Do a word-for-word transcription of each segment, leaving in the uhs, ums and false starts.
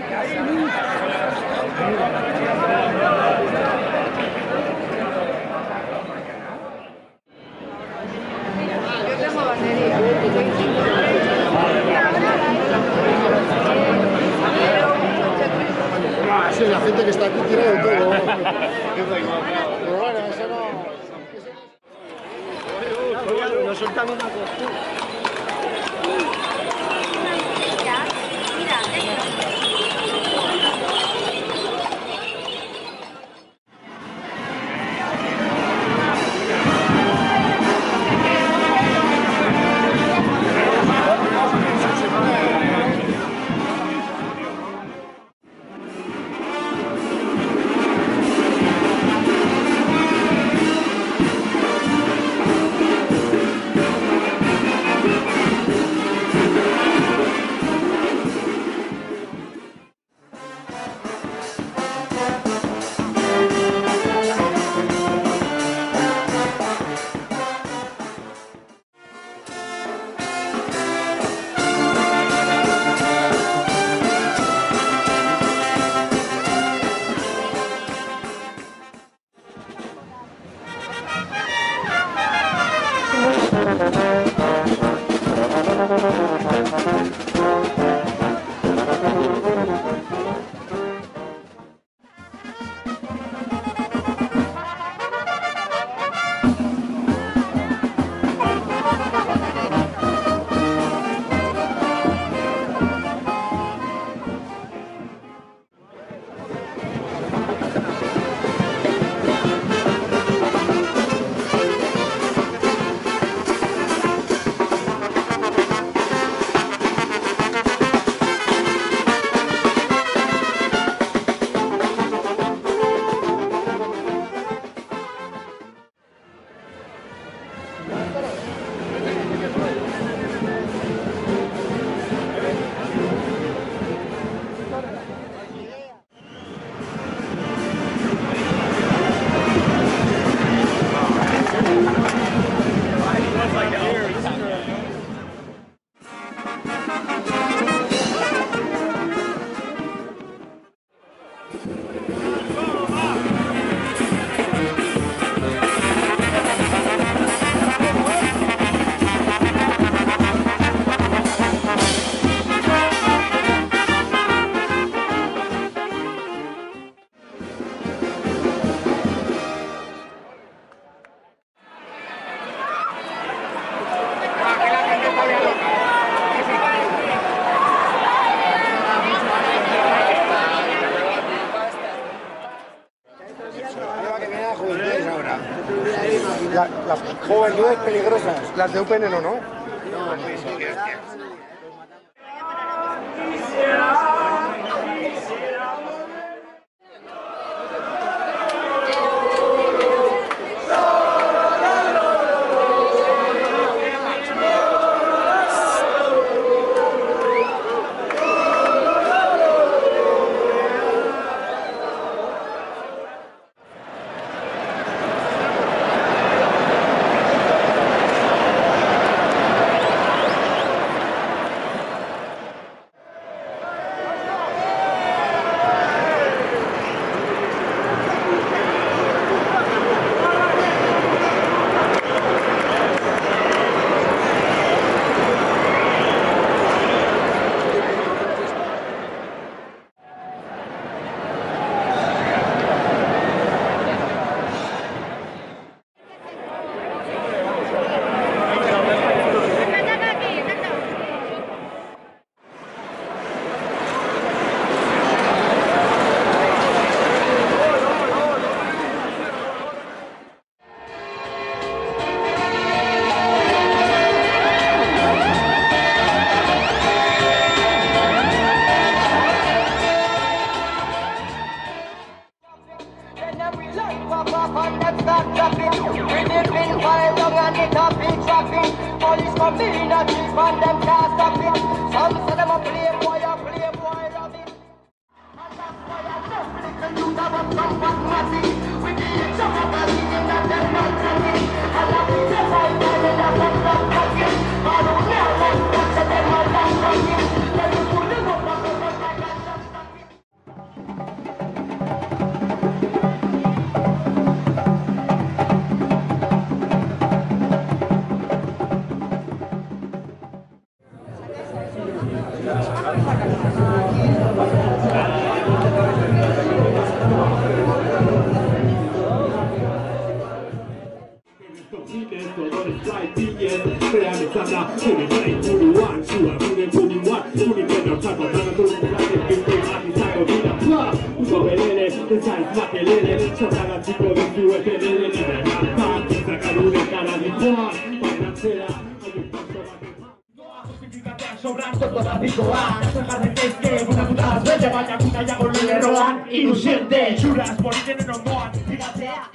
Yo tengo batería. Sí, la gente que está aquí tira de todo. Pero bueno, eso no... Nos soltan una cosa. La, las juventudes peligrosas, las de U P N no, ¿no? Ilusiente, chulas, por tienen ondoan, fíjate.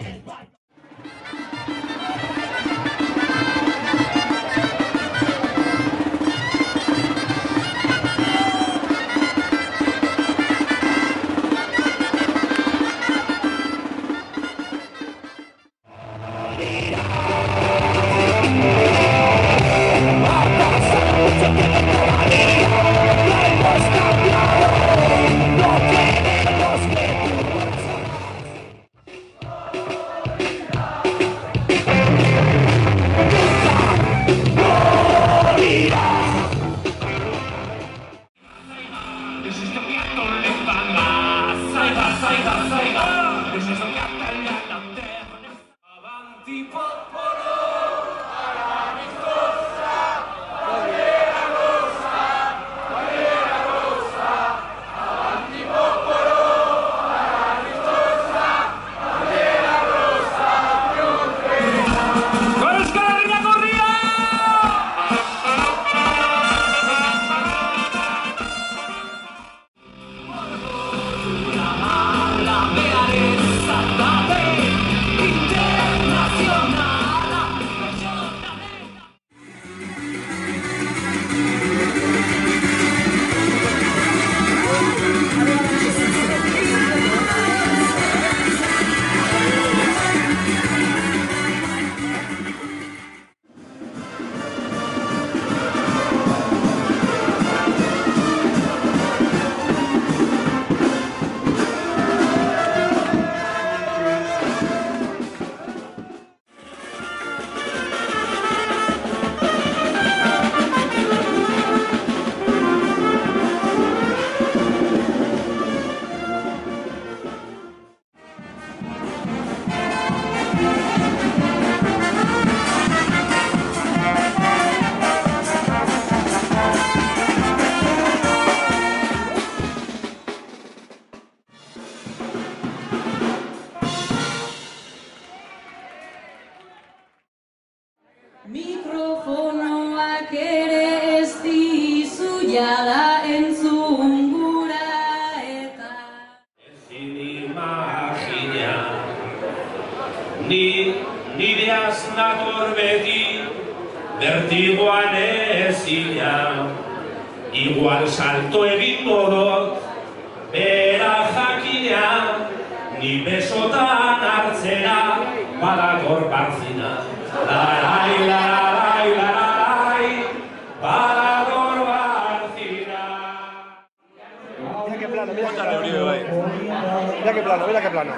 Mikrofonoak ere ez dizu jada entzun gura eta ezin imagina ni nireaz nator beti bertigoan ezina igual salto egingo dut bera jakina ni besotan hartzera badator barzina. Larai, larai, larai, badator barzina. Mira qué plano, mira qué plano. Mira qué plano, mira qué plano.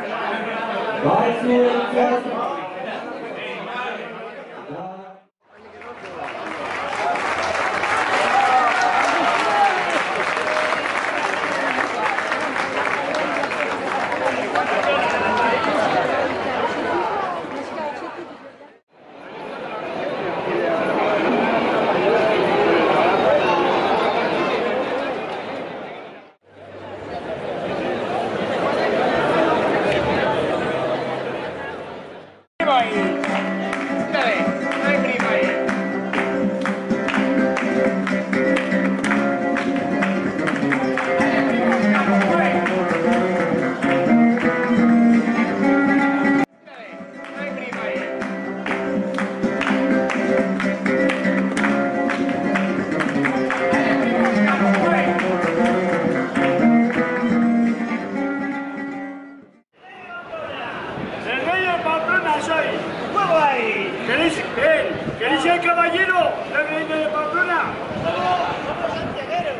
¿Queréis, eh, ¿Queréis el caballero del reino de Pamplona? ¡Vamos, Santiaguero!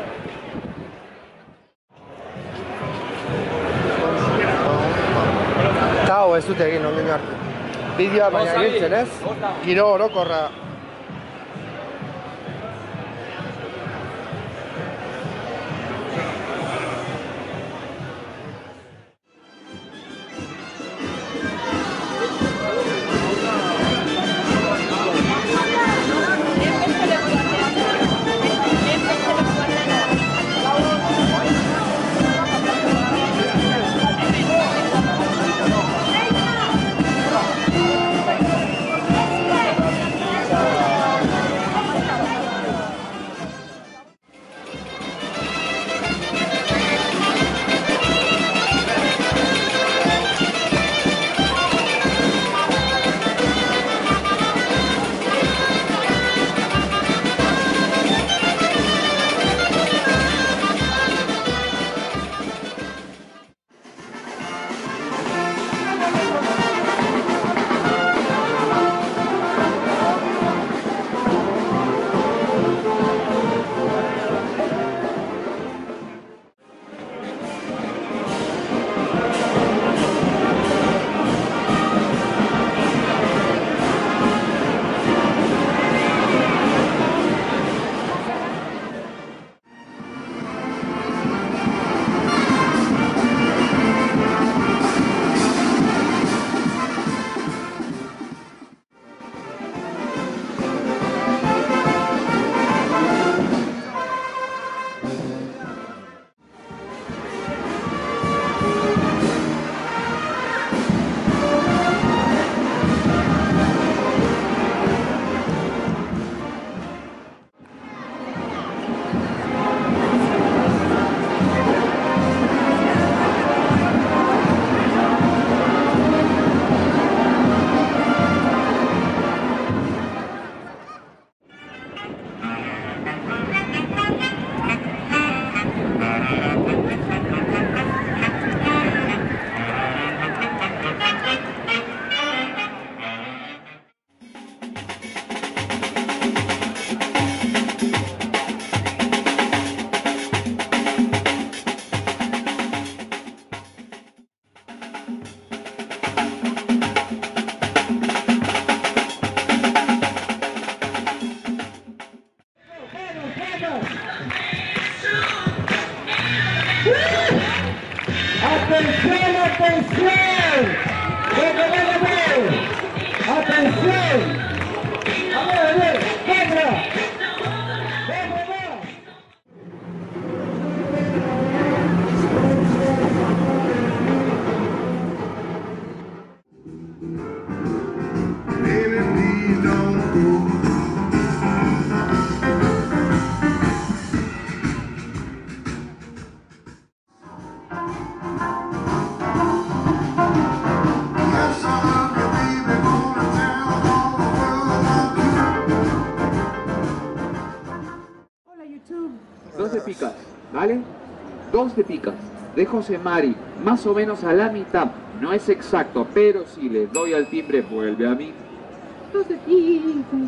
Hau ez dute egin ondik arte. Bideoa baina giltzen ez? Giro orokorra. ¡Atención, atención! ¡Venga, venga, venga! ¡Atención! A ver, a ver, venga. Venga, venga. Baby, please don't go. Dos de picas, ¿vale? Dos de picas de José Mari, más o menos a la mitad. No es exacto, pero si le doy al timbre, vuelve a mí. Dos de picas.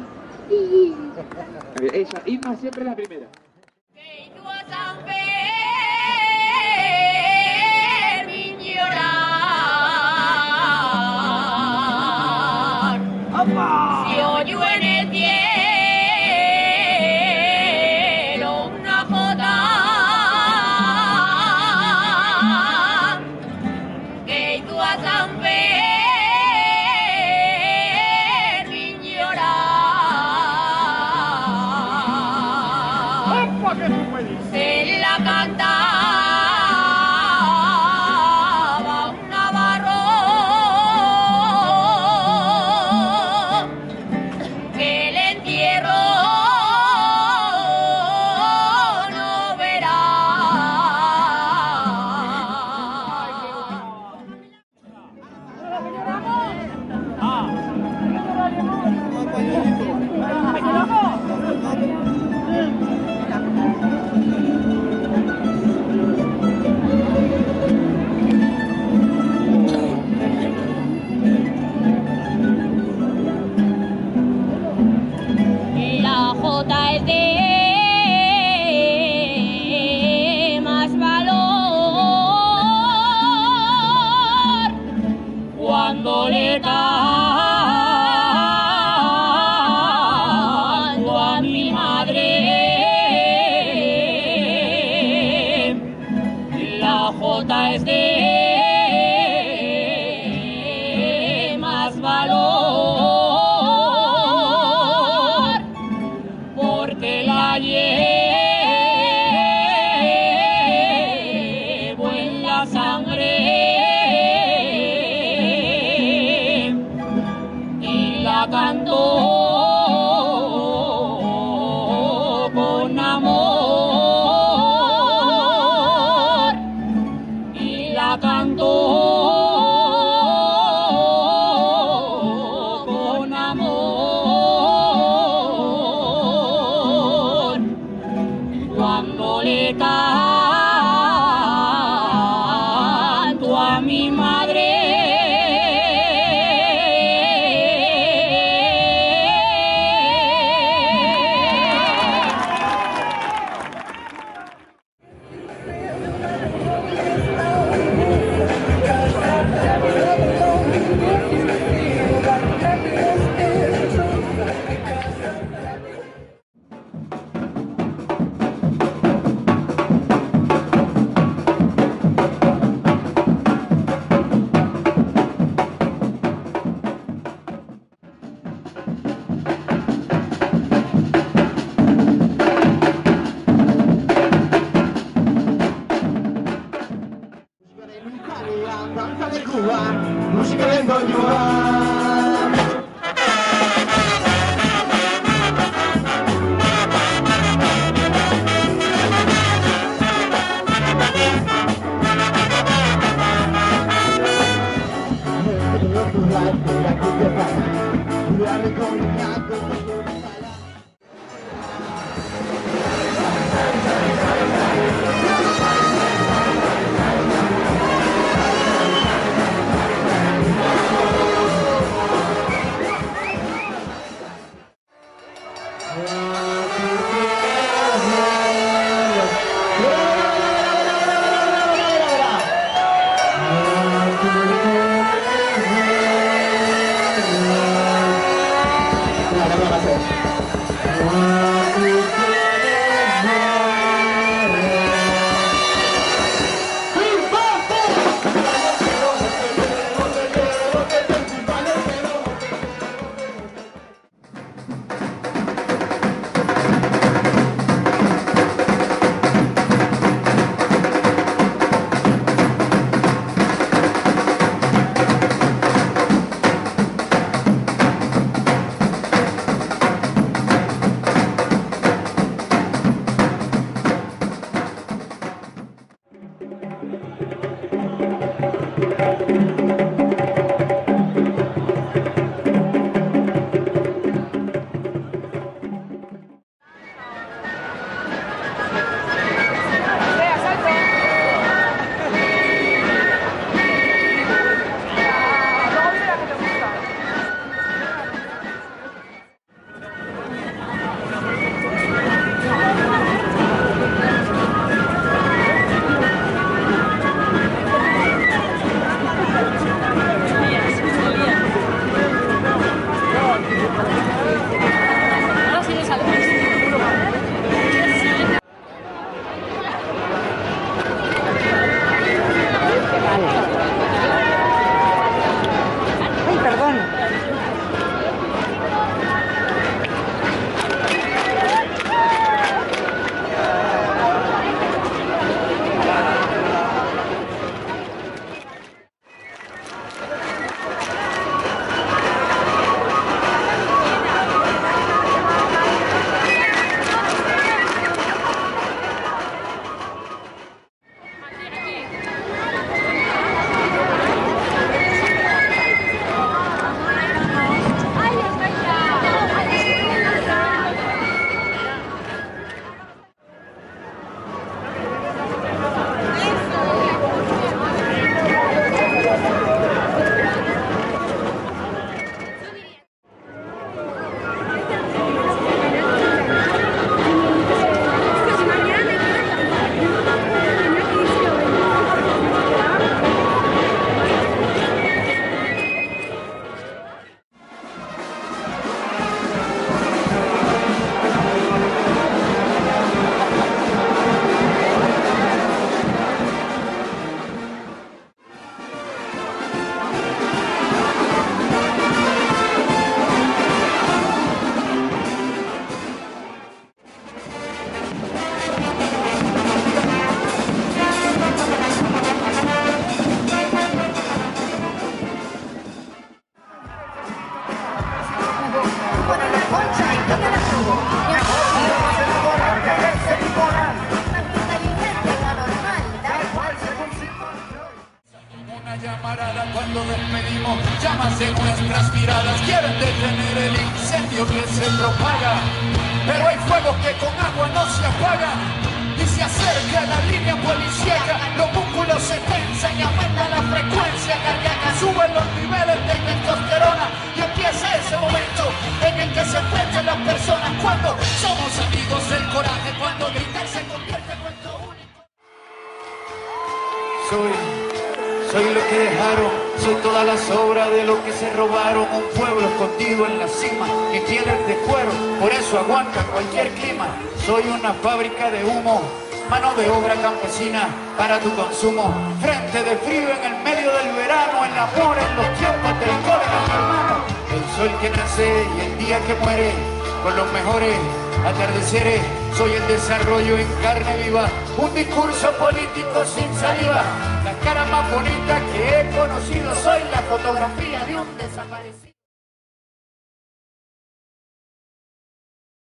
Ella, Irma, siempre la primera. Si oyo en el cielo una jota que tú a San Fermín llorar, se la cantaba un navarro que el entierro no verá. La jota es de más valor cuando le canto a mi madre. La jota es de más valor porque la llevo en la sangre y la canto con amor y la canto con amor cuando le canto a mi madre. Música del Don Juan. llamarada cuando despedimos, llamas en nuestras miradas, quieren detener el incendio que se propaga, pero hay fuegos que con agua no se apagan, y se acerca la línea policíaca, los músculos se tensan y aumenta la frecuencia cardíaca, suben los niveles de testosterona, y empieza ese momento en el que se enfrentan las personas, cuando somos amigos del coraje, cuando gritar se convierte en nuestro único. Soy Soy lo que dejaron, soy todas las obras de lo que se robaron. Un pueblo escondido en la cima, que pieles de cuero, por eso aguanta cualquier clima. Soy una fábrica de humo, mano de obra campesina para tu consumo. Frente de frío en el medio del verano, el amor en los tiempos del cólera, mi hermano. El sol que nace y el día que muere, con los mejores atardeceres. Soy el desarrollo en carne viva, un discurso político sin saliva. La cara más bonita que he conocido, soy la fotografía de un desaparecido.